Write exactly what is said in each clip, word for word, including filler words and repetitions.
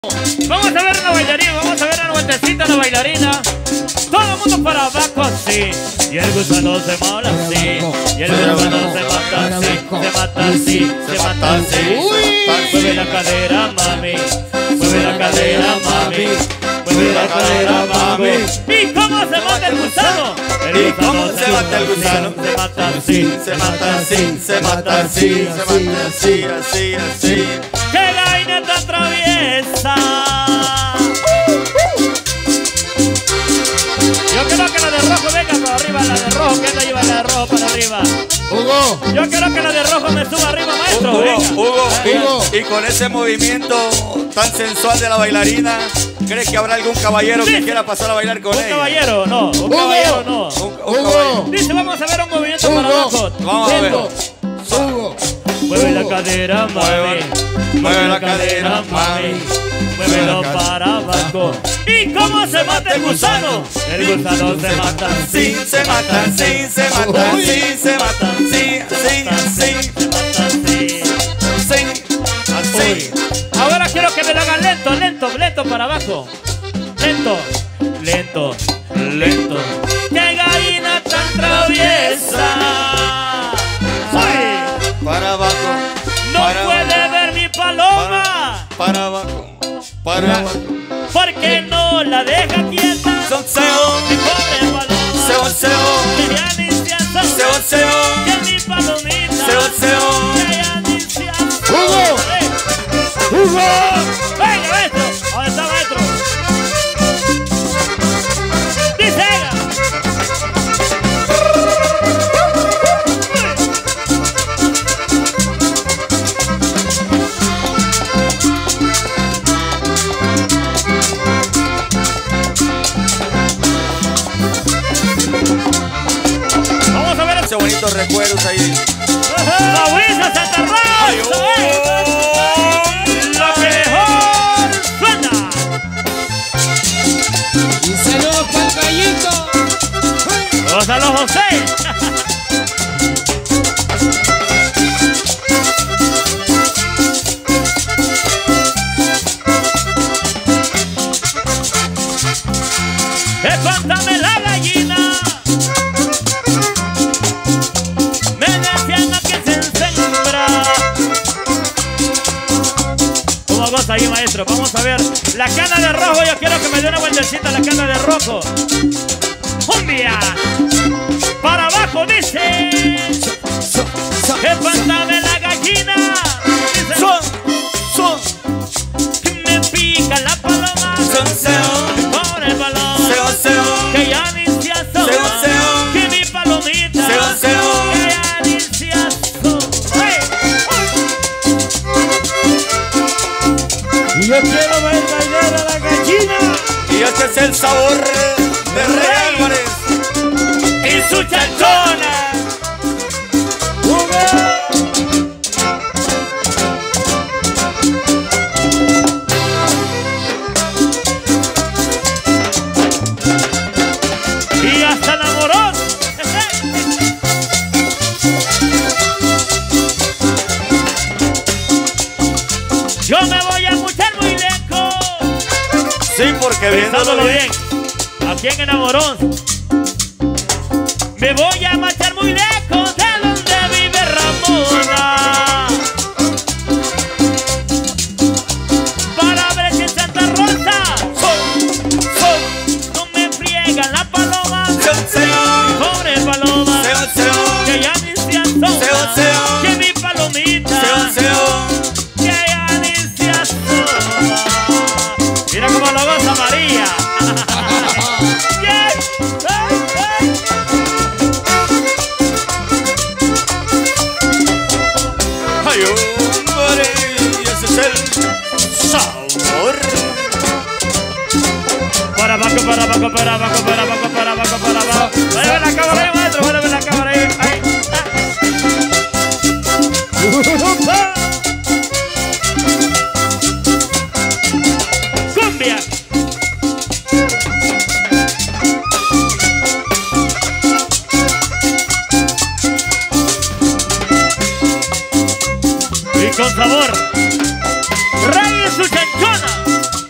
Vamos a ver una bailarina, vamos a ver una vueltecita, una bailarina. Todo el mundo para abajo así. Y el gusano se mola así. Y el gusano se mata así. Se mata así, se mata así. Mueve la cadera, mami. Mueve la cadera, mami. Mueve la cadera, mami. ¿Y cómo se mata el gusano? ¿Y cómo se mata el gusano? Se mata así, Se mata así, se mata así, se mata así, así, así. ¡Qué vaina tan traviesa! Yo quiero que la de rojo venga para arriba, la de rojo, que anda lleva la de rojo para arriba. Hugo, Yo quiero que la de rojo me suba arriba, maestro. Hugo, Venga. Hugo, Venga. y, y con ese movimiento tan sensual de la bailarina, ¿crees que habrá algún caballero Sí. que quiera pasar a bailar con Un ella? caballero, no. Un Hugo. caballero, no. Un, un caballero. Dice, vamos a ver un movimiento Hugo. para abajo. Vamos a ver. Lento. Hugo, Mueve la cadera, mami. Mueve- mueve la cadera, mami. Muévelo Mueve la para abajo. ¿Y cómo se mata el gusano? El gusano se mata sí, se mata, sí, se mata, sí, se mata, sí, sí, sí, Se mata así. sí, así. Ahora quiero que me lo hagan lento, lento, lento para abajo. Lento, lento, lento. ¡Qué gallina tan traviesa! ¡Ay! Para abajo, No para puede abajo, ver mi paloma, para abajo, para abajo. porque no la deja quieta. Son seo, Mi pobre paloma, seo, seo, que ya inicia seo, seo, que mi palomita, seo, seo. que ya inicia. ¡Hugo! ¡Eh! ¡Hugo! ¡Venga, maestro! ¿Dónde está, maestro? ¡Dice ella! Vamos a ver Esos bonitos recuerdos ahí. Mauricio Santa Ay, Rosa, oh. ¿eh? Lo que mejor suena. Un saludo para el gallito. Gonzalo José. Espántame la gallina. Me decían a que se sembra. ¿Cómo goza ahí, maestro? Vamos a ver. La cana de rojo, yo quiero que me dé una vueltecita a la cana de rojo. ¡Cumbia! Para abajo dice. Espántame la gallina. Dice, Son, son, que me pica la paloma. son, seo, Pobre paloma. seo, seo, Que ya inicia asoma. Seo, seo. Que mi palomita. Seo, seo. Que ya inicia asoma. ¡Ay! Y yo quiero ver bailar a la gallina. y este es el sabor de Rey Álvarez Y su chanchona. Y hasta enamoró. Yo me voy a escuchar muy lejos. Sí, porque viéndolo Pensándolo bien. bien. Aquí en Enamorón. Me voy a marchar muy lejos de donde vive Ramona. Para ver si en Santa Rosa Son, son, no me friegan la paloma. son, seo, Pobre paloma. seo, seo, Que ya inicia asoma. Seo, seo. Que mi palomita. seo, seo. Que ya inicia asoma. Mira cómo lo goza María. Yeah. Ay, ay. Ay, hombre, y ese es el sabor. Para abajo, para abajo, para abajo, para abajo, para abajo, para abajo. Mueve la cámara ahí, maestro, mueve la cámara ahí. Ahí. Ah. Cumbia. Y con sabor. Rey y su chanchona.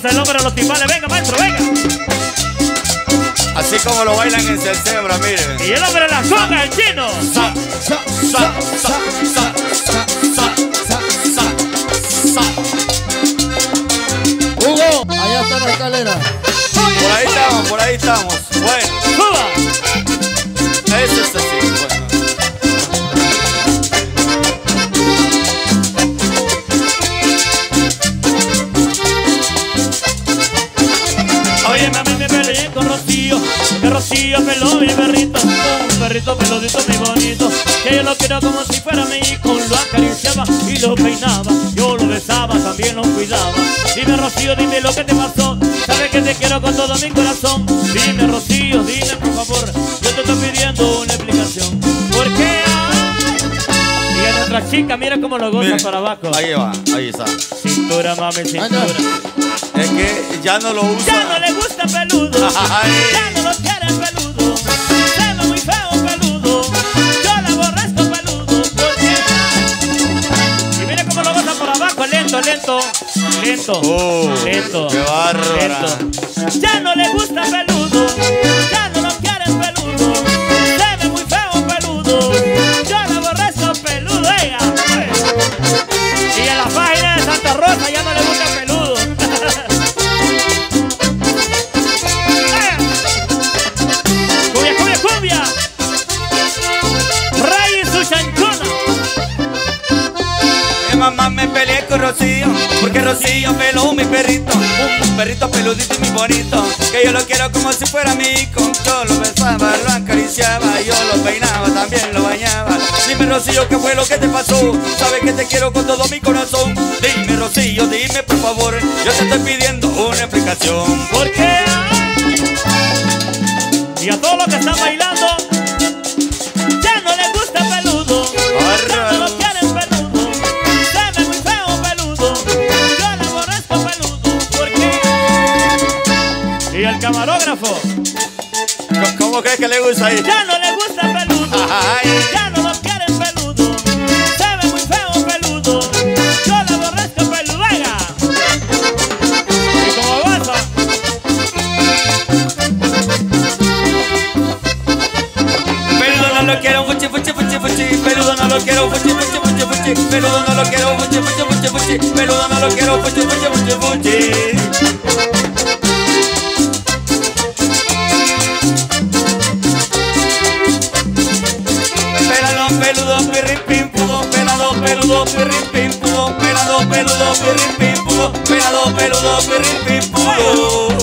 es el hombre de los timbales. Venga, maestro, venga. Así como lo bailan en Celcebra, miren. Y el hombre de la conga, el chino. Sa, sa, sa, sa, sa, sa, sa, sa, sa. Hugo, allá está la escalera. Por ahí estamos, por ahí estamos. Bueno, ¡Suba! eso es así. Bueno. Oye, mami, me peleé con Rocío, porque Rocío peló mi perrito, un perrito peludito muy bonito, que yo lo quiero como si fuera mi hijo, lo acariciaba y lo peinaba, yo lo besaba, también lo cuidaba. Dime, Rocío, dime lo que te pasó, sabes que te quiero con todo mi corazón. Dime, Rocío, dime por favor, yo te estoy pidiendo una explicación. ¿Por qué? Y a nuestra chica, mira cómo lo goza Miren, para abajo. ahí va, ahí está. Cintura, mami, cintura. Es que ya no lo usa. Ya no le gusta peludo, Ay. ya no lo quiere peludo, se ve muy feo peludo, yo le aborrezco peludo, ¿por qué? Y mira cómo lo goza por abajo, lento, lento, lento, Oh, lento, qué bárbara. lento. Ya no le gusta peludo, ya no lo quiere peludo, se ve muy feo peludo, yo le aborrezco peludo, ella. Y en la página de Santa Rosa ya no le gusta peludo. ¡Cumbia, cumbia, cumbia! ¡Ray y su chanchona! Mi mamá me peleé con Rocío, porque Rocío peló mi perrito, un perrito peludito y muy bonito, que yo lo quiero como si fuera mi hijo. Yo lo besaba, lo acariciaba, yo lo peinaba, también lo bañaba. Dime, Rocío, ¿qué fue lo que te pasó? Sabes que te quiero con todo mi corazón. Dime, Rocío, dime por favor, yo te estoy pidiendo una explicación. ¿Por qué? Y a todos los que están bailando, ya no les gusta peludo, ya no lo quieren peludo, se ve muy feo peludo, yo le aborrezco peludo, ¿por qué? Y el camarógrafo, ¿Cómo crees que le gusta ahí? ya no le gusta peludo, Ay. ya no lo quieren peludo, se ve muy feo peludo, yo le aborrezco peludo, venga. Y como goza, Peludo no lo quiero, fuchi, fuchi, fuchi, fuchi. Peludo no lo quiero, fuchi, fuchi, fuchi, fuchi. Peludo no lo quiero, fuchi, fuchi, fuchi, fuchi. Peludo no lo quiero, fuchi, fuchi, fuchi, fuchi. Pelado, peludo, pirrin, pim, pudo. Pelado, peludo, pirrin, pim, pudo. Pelado, peludo, pirrin, pim, pudo. Pelado, peludo, pirrin, pim, pudo.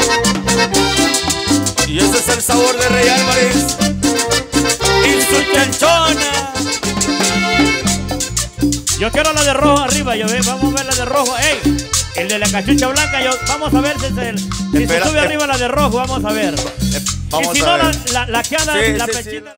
Y ese es el sabor de Rey Álvarez y su chanchona. yo quiero la de rojo arriba, yo ve, vamos a ver la de rojo, ey, el de la cachucha blanca, yo, vamos a ver si, se, si Espera, se sube eh. arriba la de rojo, vamos a ver. Eh, vamos y si a no, ver. la, la, la que anda, Sí, la sí, pechita. sí.